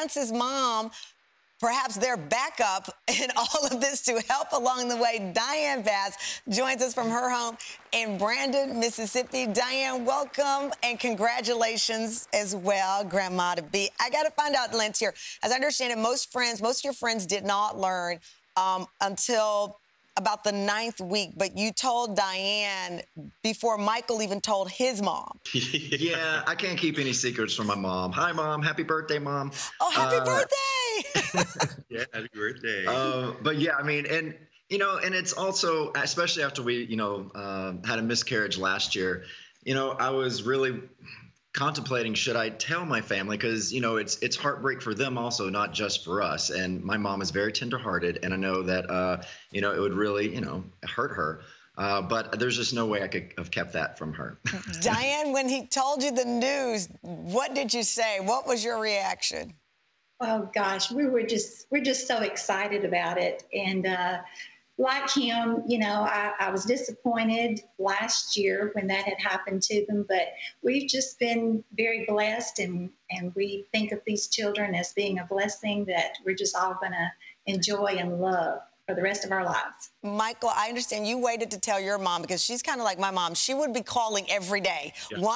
Lance's mom, perhaps their backup in all of this to help along the way, Diane Bass joins us from her home in Brandon, Mississippi. Diane, welcome and congratulations as well, Grandma to be. I got to find out, Lance, here. As I understand it, most of your friends did not learn until about the 9th week, but you told Diane before Michael even told his mom. Yeah, I can't keep any secrets from my mom. Hi, Mom. Happy birthday, Mom. Oh, happy birthday! Yeah, happy birthday. But yeah, I mean, and it's also, especially after we, had a miscarriage last year, I was really contemplating, should I tell my family? Because, it's heartbreak for them also, not just for us. And my mom is very tenderhearted, and I know that, it would really, hurt her. But there's just no way I could have kept that from her. Diane, when he told you the news, what did you say? What was your reaction? Oh gosh, we're just so excited about it. And like him, I was disappointed last year when that had happened to them, but we've just been very blessed, and we think of these children as being a blessing that we're just all going to enjoy and love for the rest of our lives. Michael, I understand you waited to tell your mom because she's kind of like my mom. She would be calling every day,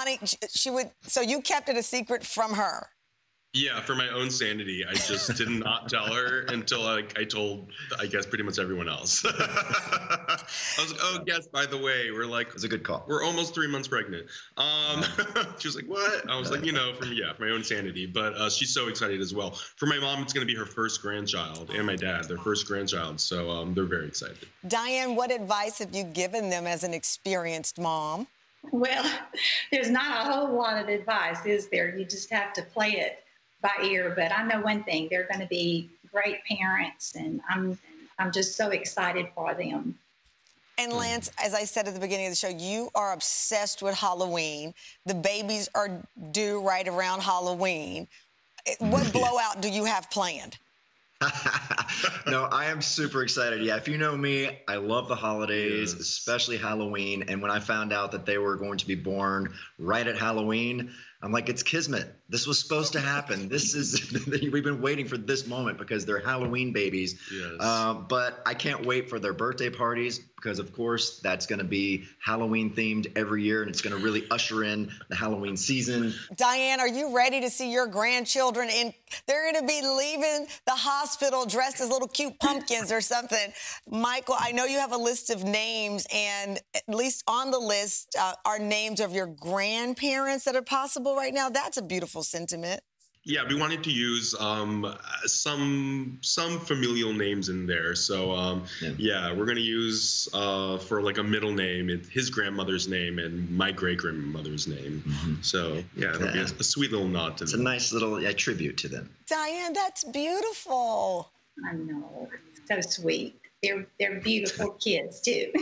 so you kept it a secret from her. Yeah, for my own sanity, I just did not tell her until I told, I guess, pretty much everyone else. I was like, oh, yes, by the way, we're like... It was a good call. We're almost 3 months pregnant. She was like, what? I was like, for my own sanity. But she's so excited as well. For my mom, it's going to be her first grandchild, and my dad, their first grandchild. So they're very excited. Diane, what advice have you given them as an experienced mom? Well, there's not a whole lot of advice, is there? You just have to play it by ear, but I know one thing: they're going to be great parents, and I'm just so excited for them. And Lance, as I said at the beginning of the show, you are obsessed with Halloween. The babies are due right around Halloween. What blowout do you have planned? No, I am super excited. Yeah, if you know me, I love the holidays, especially Halloween. And when I found out that they were going to be born right at Halloween, I'm like, it's kismet. This was supposed to happen. We've been waiting for this moment because they're Halloween babies. Yes. But I can't wait for their birthday parties because, of course, that's going to be Halloween themed every year, and it's going to really usher in the Halloween season. Diane, are you ready to see your grandchildren? They're going to be leaving the hospital dressed as little cute pumpkins or something. Michael, I know you have a list of names, and at least on the list are names of your grandparents that are possible right now. That's a beautiful sentiment. Yeah, we wanted to use some familial names in there. So, yeah, we're going to use for like a middle name, his grandmother's name and my great-grandmother's name. So, yeah, it'll be a sweet little nod to them. It's a nice little tribute to them. Diane, that's beautiful. I know. So sweet. They're beautiful kids, too.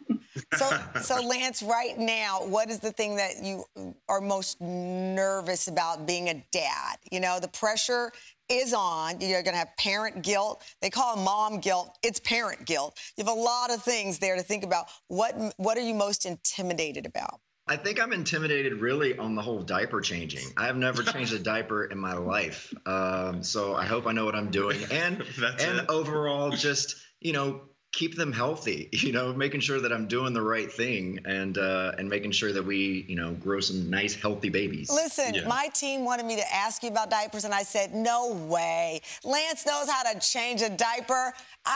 So Lance, right now, what is the thing that you are most nervous about being a dad? The pressure is on. You're going to have parent guilt. They call it mom guilt. It's parent guilt. You have a lot of things there to think about. What are you most intimidated about? I think I'm intimidated really on the whole diaper changing. I have never changed a diaper in my life. So I hope I know what I'm doing. And overall, just, keep them healthy, making sure that I'm doing the right thing and making sure that we, grow some nice, healthy babies. Listen, my team wanted me to ask you about diapers, and I said, no way. Lance knows how to change a diaper.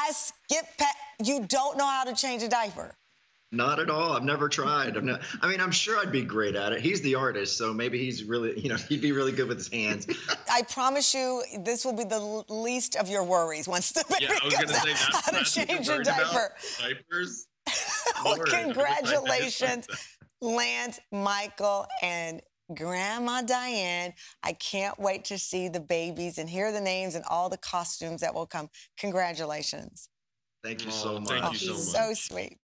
You don't know how to change a diaper. Not at all. I've never tried. I'm sure I'd be great at it. He's the artist, so maybe he's really, he'd be really good with his hands. I promise you, this will be the least of your worries once the baby comes out. How to change a diaper. Diapers? Well, congratulations, Lance, Michael, and Grandma Diane. I can't wait to see the babies and hear the names and all the costumes that will come. Congratulations. Thank you so much. Thank you so much. So sweet.